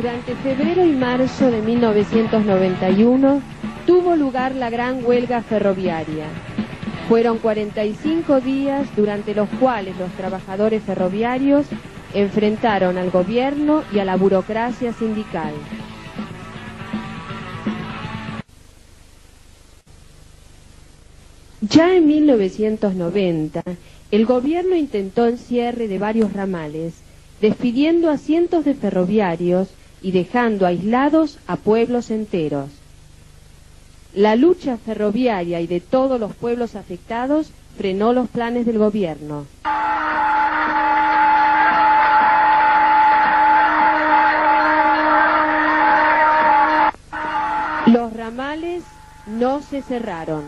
Durante febrero y marzo de 1991 tuvo lugar la gran huelga ferroviaria. Fueron 45 días durante los cuales los trabajadores ferroviarios enfrentaron al gobierno y a la burocracia sindical. Ya en 1990, el gobierno intentó el cierre de varios ramales, despidiendo a cientos de ferroviarios y dejando aislados a pueblos enteros. La lucha ferroviaria y de todos los pueblos afectados frenó los planes del gobierno. Los ramales no se cerraron.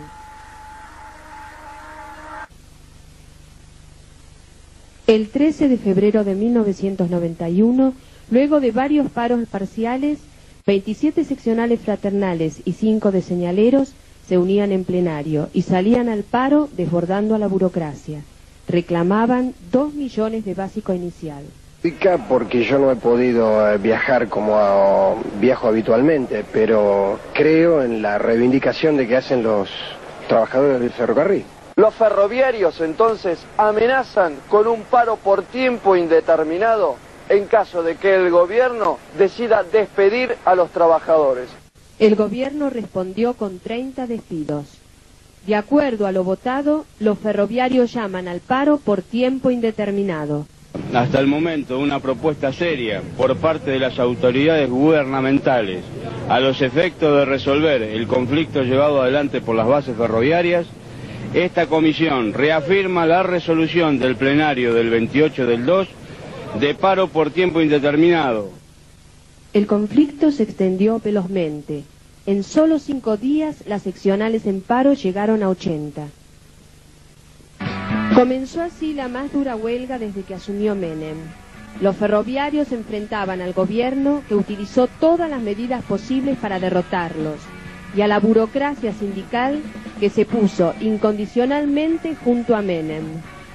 El 13 de febrero de 1991, luego de varios paros parciales, 27 seccionales fraternales y 5 de señaleros se unían en plenario y salían al paro desbordando a la burocracia. Reclamaban 2 millones de básico inicial. Porque yo no he podido viajar como viajo habitualmente, pero creo en la reivindicación de que hacen los trabajadores del ferrocarril. Los ferroviarios entonces amenazan con un paro por tiempo indeterminado en caso de que el gobierno decida despedir a los trabajadores. El gobierno respondió con 30 despidos. De acuerdo a lo votado, los ferroviarios llaman al paro por tiempo indeterminado. Hasta el momento, una propuesta seria por parte de las autoridades gubernamentales a los efectos de resolver el conflicto llevado adelante por las bases ferroviarias. Esta comisión reafirma la resolución del plenario del 28 del 2 de paro por tiempo indeterminado. El conflicto se extendió velozmente. En solo 5 días las seccionales en paro llegaron a 80. Comenzó así la más dura huelga desde que asumió Menem. Los ferroviarios enfrentaban al gobierno que utilizó todas las medidas posibles para derrotarlos y a la burocracia sindical que se puso incondicionalmente junto a Menem.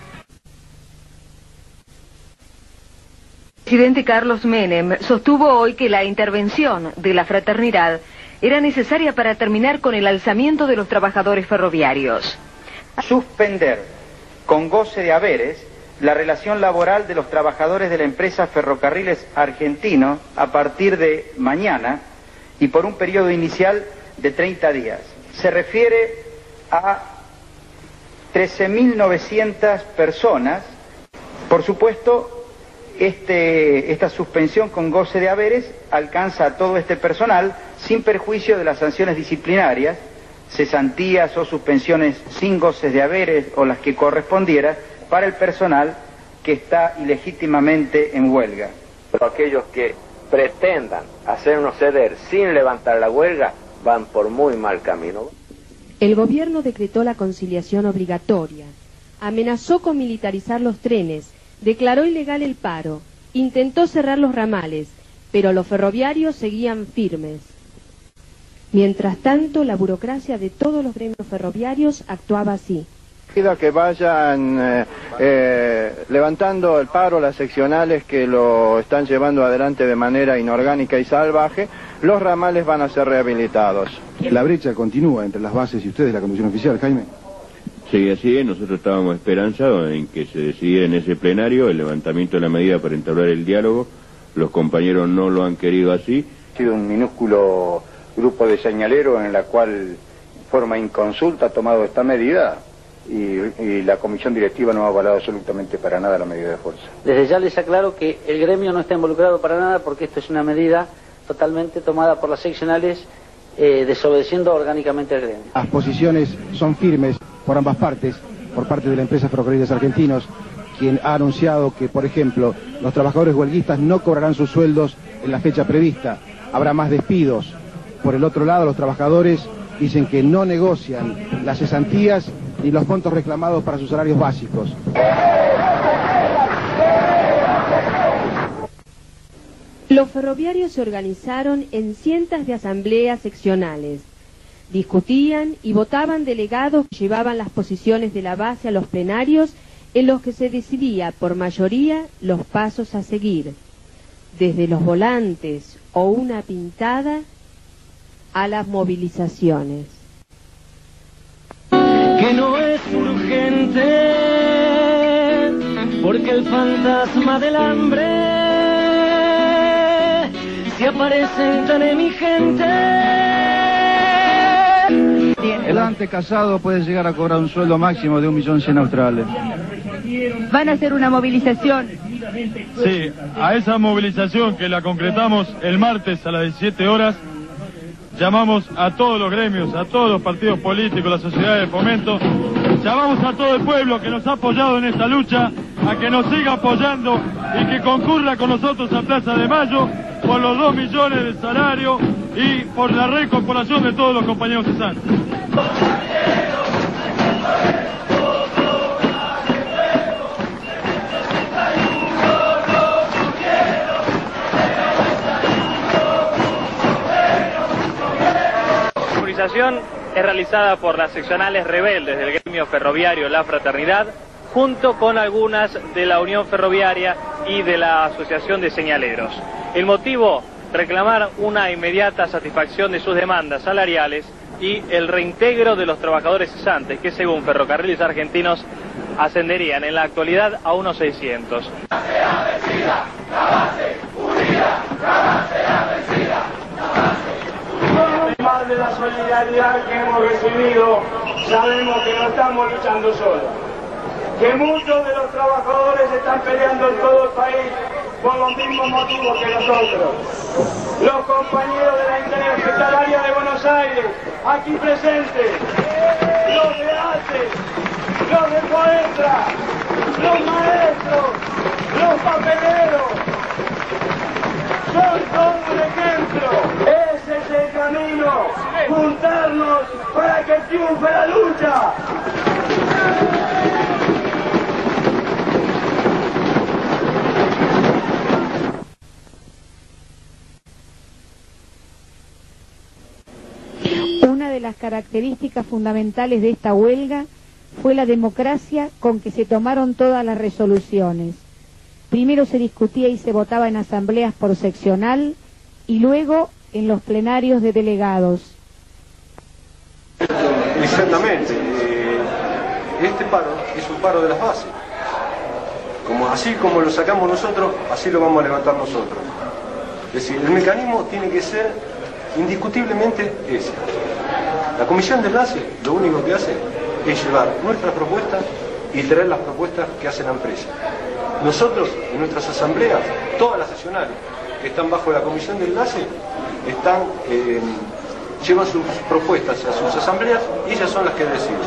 El presidente Carlos Menem sostuvo hoy que la intervención de la fraternidad era necesaria para terminar con el alzamiento de los trabajadores ferroviarios. Suspender con goce de haberes la relación laboral de los trabajadores de la empresa Ferrocarriles Argentinos a partir de mañana y por un periodo inicial de 30 días. Se refiere a 13.900 personas. Por supuesto, esta suspensión con goce de haberes alcanza a todo este personal sin perjuicio de las sanciones disciplinarias, cesantías o suspensiones sin goces de haberes o las que correspondiera para el personal que está ilegítimamente en huelga. Pero aquellos que pretendan hacernos ceder sin levantar la huelga van por muy mal camino. El gobierno decretó la conciliación obligatoria, amenazó con militarizar los trenes, declaró ilegal el paro, intentó cerrar los ramales, pero los ferroviarios seguían firmes. Mientras tanto, la burocracia de todos los gremios ferroviarios actuaba así. Que vayan levantando el paro las seccionales que lo están llevando adelante de manera inorgánica y salvaje, los ramales van a ser rehabilitados. La brecha continúa entre las bases y ustedes, la comisión oficial, Jaime. Sí, así es. Nosotros estábamos esperanzados en que se decidiera en ese plenario el levantamiento de la medida para entablar el diálogo. Los compañeros no lo han querido así. Ha sido un minúsculo grupo de señaleros en la cual, en forma inconsulta, ha tomado esta medida y la comisión directiva no ha avalado absolutamente para nada la medida de fuerza. Desde ya les aclaro que el gremio no está involucrado para nada porque esto es una medida totalmente tomada por las seccionales desobedeciendo orgánicamente al gremio. Las posiciones son firmes por ambas partes, por parte de la empresa Ferrocarriles Argentinos, quien ha anunciado que, por ejemplo, los trabajadores huelguistas no cobrarán sus sueldos en la fecha prevista, habrá más despidos. Por el otro lado, los trabajadores dicen que no negocian las cesantías ni los montos reclamados para sus salarios básicos. Los ferroviarios se organizaron en cientos de asambleas seccionales. Discutían y votaban delegados que llevaban las posiciones de la base a los plenarios en los que se decidía por mayoría los pasos a seguir. desde los volantes o una pintada a las movilizaciones. Que no es urgente, porque el fantasma del hambre se aparece entre mi gente. El antecasado puede llegar a cobrar un sueldo máximo de 1.100.000 australes. ¿Van a hacer una movilización? Sí, a esa movilización que la concretamos el martes a las 17 horas, llamamos a todos los gremios, a todos los partidos políticos, la sociedad de fomento, llamamos a todo el pueblo que nos ha apoyado en esta lucha, a que nos siga apoyando y que concurra con nosotros a Plaza de Mayo por los 2 millones de salario y por la reincorporación de todos los compañeros cesantes. La movilización es realizada por las seccionales rebeldes del gremio ferroviario La Fraternidad, junto con algunas de la Unión Ferroviaria y de la Asociación de Señaleros. El motivo, reclamar una inmediata satisfacción de sus demandas salariales y el reintegro de los trabajadores cesantes, que según Ferrocarriles Argentinos ascenderían en la actualidad a unos 600. Además de la solidaridad que hemos recibido, sabemos que no estamos luchando solos, que muchos de los trabajadores están peleando en todo el país por los mismos motivos que nosotros. Los compañeros de la Interhospitalaria de Buenos Aires, aquí presentes, los de ATE, los de Coentra, los maestros, los papeleros, son todo un ejemplo. Ese es el camino, juntarnos para que triunfe la lucha. Una de las características fundamentales de esta huelga fue la democracia con que se tomaron todas las resoluciones. Primero se discutía y se votaba en asambleas por seccional y luego en los plenarios de delegados. Exactamente. Este paro es un paro de las bases. Así como lo sacamos nosotros, así lo vamos a levantar nosotros. Es decir, el mecanismo tiene que ser indiscutiblemente ese. La comisión de enlace lo único que hace es llevar nuestras propuestas y traer las propuestas que hace la empresa. Nosotros, en nuestras asambleas, todas las seccionales que están bajo la comisión de enlace, llevan sus propuestas a sus asambleas y ellas son las que deciden.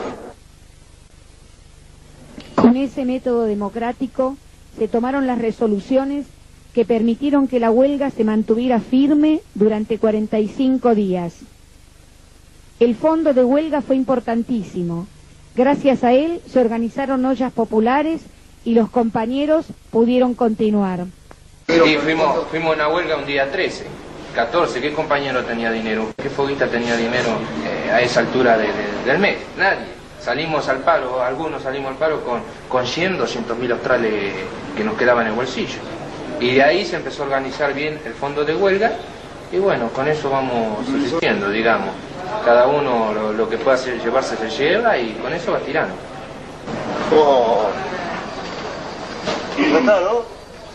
Con ese método democrático se tomaron las resoluciones que permitieron que la huelga se mantuviera firme durante 45 días. El fondo de huelga fue importantísimo. Gracias a él se organizaron ollas populares y los compañeros pudieron continuar. Sí, fuimos a una huelga un día 13, 14, ¿qué compañero tenía dinero? ¿Qué foguista tenía dinero a esa altura del mes? Nadie. Salimos al paro, algunos salimos al paro con 100, 200.000 australes que nos quedaban en el bolsillo. Y de ahí se empezó a organizar bien el fondo de huelga y bueno, con eso vamos subsistiendo, digamos. Cada uno lo que pueda llevarse se lleva y con eso va tirando. ¿Está, no?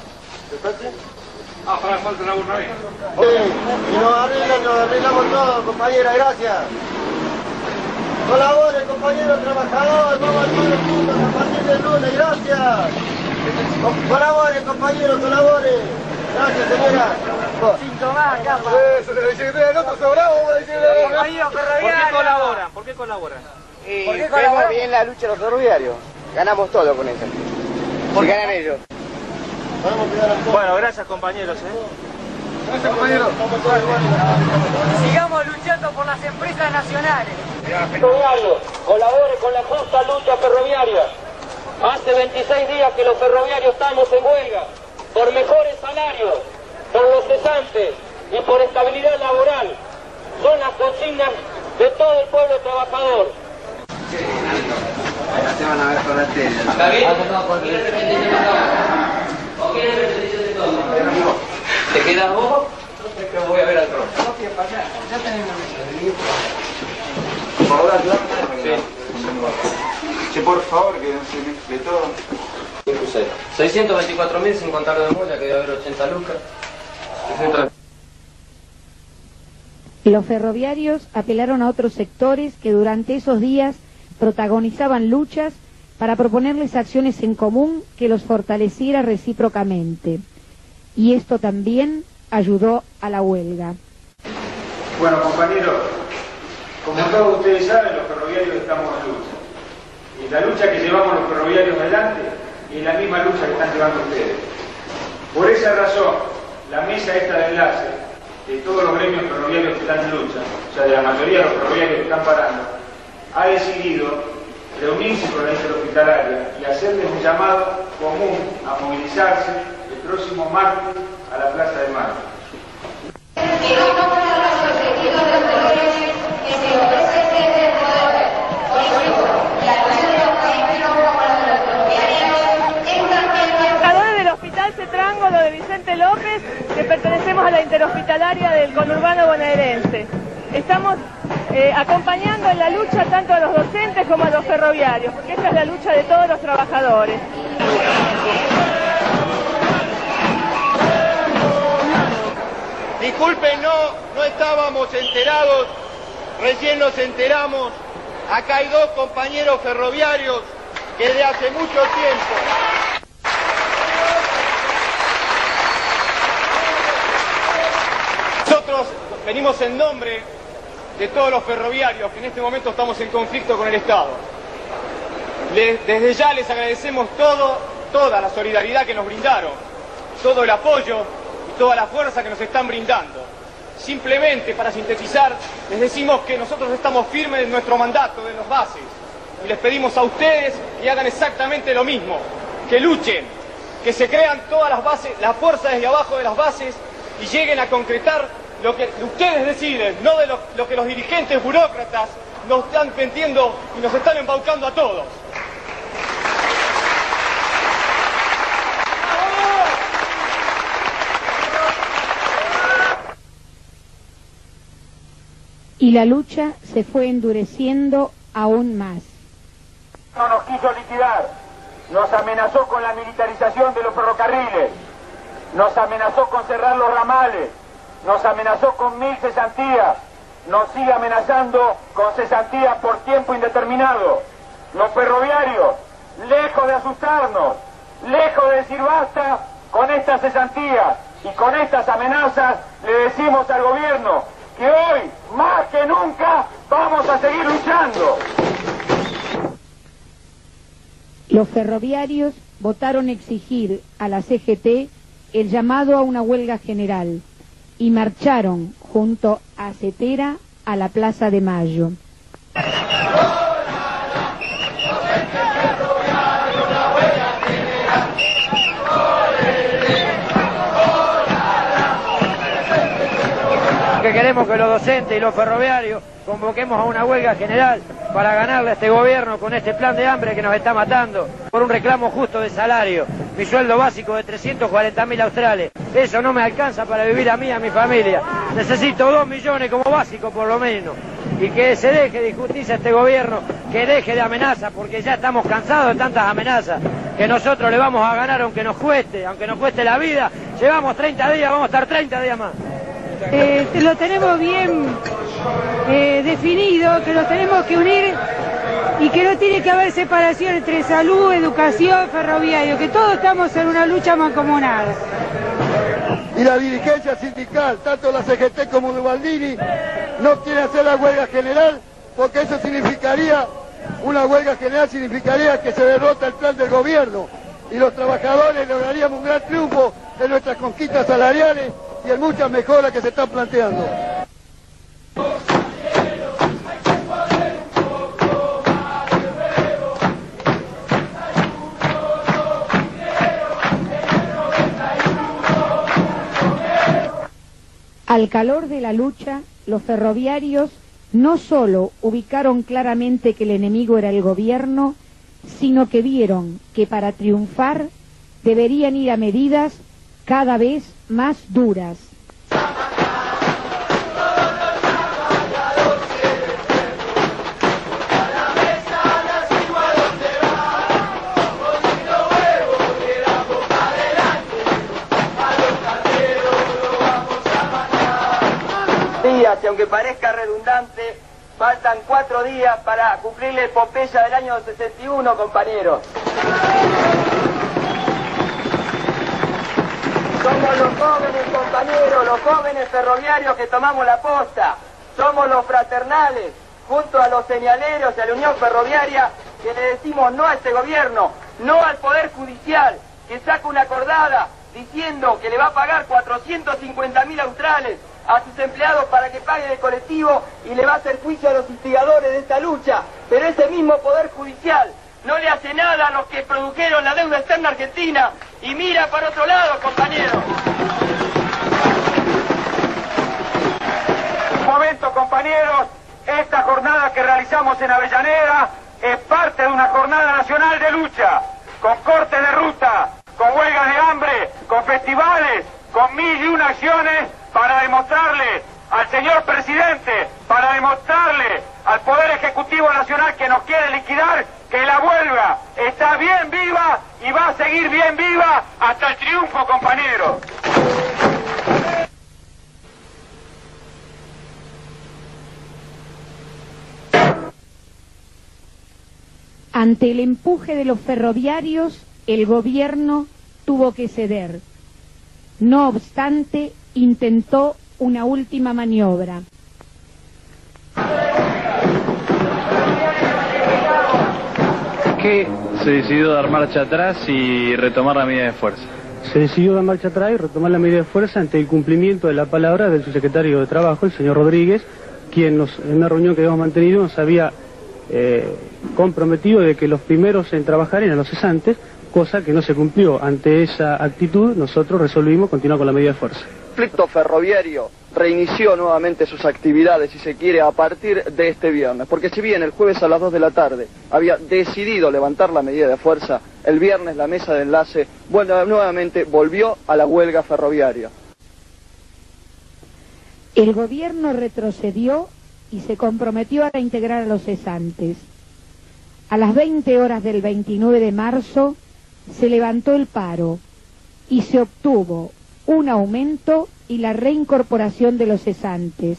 Falta una burra ahí. Y nos arreglamos todo, compañera, gracias. Colaboren, compañeros trabajadores, vamos al paro juntos a partir del lunes, gracias. Colaboren, compañeros, colaboren. Gracias, señora. Sin tomar, capa. Eso, el otro sobrado, vamos a decirle. ¿Por qué colaboran? ¿Por qué colaboran? Vemos bien la lucha de los ferroviarios. Ganamos todo con eso. Porque ganan ellos. Bueno, gracias compañeros. Gracias compañeros. Sigamos luchando por las empresas nacionales. Ferroviario, colabore con la justa lucha ferroviaria. Hace 26 días que los ferroviarios estamos en huelga por mejores salarios, por los cesantes y por estabilidad laboral. Son las consignas de todo el pueblo trabajador. Se van a ver con la tele. ¿Está bien? ¿O quieren ver el servicio de todo? ¿Te quedas vos? Que voy a ver al tronco. Ya tenemos Por favor, ayúdame. Che, por favor, que no se mezcle todo. 624.000 sin contar lo de molla, que debe haber 80 lucas. Los ferroviarios apelaron a otros sectores que durante esos días protagonizaban luchas para proponerles acciones en común que los fortaleciera recíprocamente. Y esto también ayudó a la huelga. Bueno, compañeros, como todos ustedes saben, los ferroviarios estamos en lucha. Y la lucha que llevamos los ferroviarios adelante es la misma lucha que están llevando ustedes. Por esa razón, la mesa esta de enlace de todos los gremios ferroviarios que están en lucha, o sea, de la mayoría de los ferroviarios que están parando, ha decidido reunirse con la interhospitalaria y hacerles un llamado común a movilizarse el próximo martes a la Plaza de Mayo. Del Hospital Cetrángolo de Vicente López, que pertenecemos a la interhospitalaria del conurbano bonaerense. Estamos acompañando en la lucha tanto a los docentes como a los ferroviarios, porque esta es la lucha de todos los trabajadores. Disculpen, no estábamos enterados, recién nos enteramos. Acá hay dos compañeros ferroviarios que de hace mucho tiempo... Nosotros venimos en nombre de todos los ferroviarios que en este momento estamos en conflicto con el Estado. Desde ya les agradecemos toda la solidaridad que nos brindaron, todo el apoyo y toda la fuerza que nos están brindando. Simplemente, para sintetizar, les decimos que nosotros estamos firmes en nuestro mandato de los bases y les pedimos a ustedes que hagan exactamente lo mismo, que luchen, que se crean todas las bases, la fuerza desde abajo de las bases y lleguen a concretar lo que ustedes deciden, no de lo que los dirigentes burócratas nos están vendiendo y nos están embaucando a todos. Y la lucha se fue endureciendo aún más. No nos quiso liquidar, nos amenazó con la militarización de los ferrocarriles, nos amenazó con cerrar los ramales, nos amenazó con 1000 cesantías, nos sigue amenazando con cesantías por tiempo indeterminado. Los ferroviarios, lejos de asustarnos, lejos de decir basta con estas cesantías y con estas amenazas, le decimos al gobierno que hoy, más que nunca, vamos a seguir luchando. Los ferroviarios votaron exigir a la CGT el llamado a una huelga general y marcharon junto a Cetera a la Plaza de Mayo. Que queremos que los docentes y los ferroviarios convoquemos a una huelga general para ganarle a este gobierno con este plan de hambre que nos está matando por un reclamo justo de salario. Mi sueldo básico de 340.000 australes. Eso no me alcanza para vivir a mí y a mi familia. Necesito 2 millones como básico por lo menos. Y que se deje de injusticia este gobierno, que deje de amenazas, porque ya estamos cansados de tantas amenazas, que nosotros le vamos a ganar aunque nos cueste la vida. Llevamos 30 días, vamos a estar 30 días más. Lo tenemos bien definido, que los tenemos que unir y que no tiene que haber separación entre salud, educación, ferroviario, que todos estamos en una lucha mancomunada. Y la dirigencia sindical, tanto la CGT como de Baldini, no quiere hacer la huelga general porque eso significaría, una huelga general significaría que se derrota el plan del gobierno y los trabajadores lograríamos un gran triunfo en nuestras conquistas salariales y en muchas mejoras que se están planteando. Al calor de la lucha, los ferroviarios no solo ubicaron claramente que el enemigo era el gobierno, sino que vieron que para triunfar deberían ir a medidas cada vez más duras. Y aunque parezca redundante, faltan 4 días para cumplir la epopeya del año 61, compañeros. Somos los jóvenes, compañeros, los jóvenes ferroviarios que tomamos la posta. Somos los fraternales, junto a los señaleros y a la Unión Ferroviaria, que le decimos no a este gobierno, no al Poder Judicial, que saca una acordada diciendo que le va a pagar 450.000 australes a sus empleados para que paguen el colectivo y le va a hacer juicio a los instigadores de esta lucha. Pero ese mismo Poder Judicial no le hace nada a los que produjeron la deuda externa argentina y mira para otro lado, compañeros. Un momento, compañeros, esta jornada que realizamos en Avellaneda es parte de una jornada nacional de lucha, con cortes de ruta, con huelgas de hambre, con festivales, con 1001 acciones para demostrarle al señor presidente, para demostrarle al Poder Ejecutivo Nacional que nos quiere liquidar, que la huelga está bien viva y va a seguir bien viva hasta el triunfo, compañeros. Ante el empuje de los ferroviarios, el gobierno tuvo que ceder. No obstante, intentó una última maniobra. Que se decidió dar marcha atrás y retomar la medida de fuerza. Se decidió dar marcha atrás y retomar la medida de fuerza ante el cumplimiento de la palabra del subsecretario de Trabajo, el señor Rodríguez, quien en una reunión que habíamos mantenido nos había comprometido de que los primeros en trabajar eran los cesantes, cosa que no se cumplió. Ante esa actitud, nosotros resolvimos continuar con la medida de fuerza. El conflicto ferroviario reinició nuevamente sus actividades, si se quiere, a partir de este viernes, porque si bien el jueves a las 2 de la tarde había decidido levantar la medida de fuerza, el viernes la mesa de enlace nuevamente volvió a la huelga ferroviaria. El gobierno retrocedió y se comprometió a reintegrar a los cesantes. A las 20 horas del 29 de marzo se levantó el paro y se obtuvo un aumento y la reincorporación de los cesantes.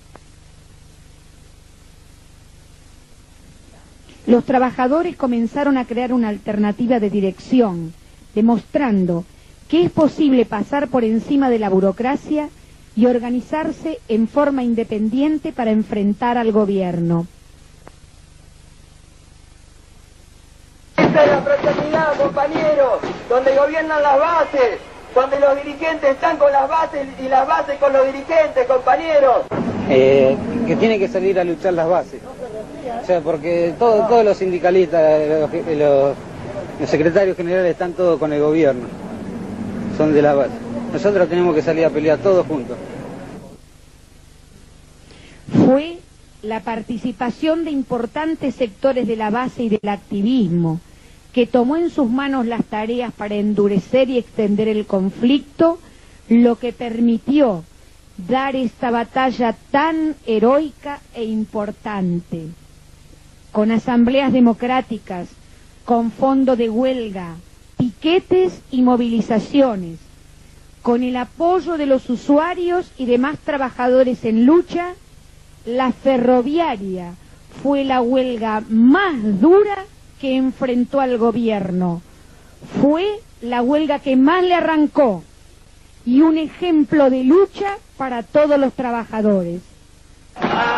Los trabajadores comenzaron a crear una alternativa de dirección, demostrando que es posible pasar por encima de la burocracia y organizarse en forma independiente para enfrentar al gobierno. Esta es la fraternidad, compañeros, donde gobiernan las bases, donde los dirigentes están con las bases y las bases con los dirigentes, compañeros. Que tiene que salir a luchar las bases. O sea, porque todos los sindicalistas, los secretarios generales están todos con el gobierno. Son de la base. Nosotros tenemos que salir a pelear todos juntos. Fue la participación de importantes sectores de la base y del activismo que tomó en sus manos las tareas para endurecer y extender el conflicto, lo que permitió dar esta batalla tan heroica e importante. Con asambleas democráticas, con fondo de huelga, piquetes y movilizaciones, con el apoyo de los usuarios y demás trabajadores en lucha, la ferroviaria fue la huelga más dura que enfrentó al gobierno. Fue la huelga que más le arrancó y un ejemplo de lucha para todos los trabajadores.